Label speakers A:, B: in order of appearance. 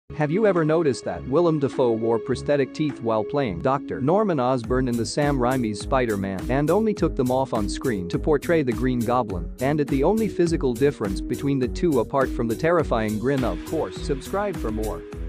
A: Have you ever noticed that Willem Dafoe wore prosthetic teeth while playing Dr. Norman Osborn in the Sam Raimi's Spider-Man and only took them off on screen to portray the Green Goblin? And it's the only physical difference between the two apart from the terrifying grin, of course. Subscribe for more.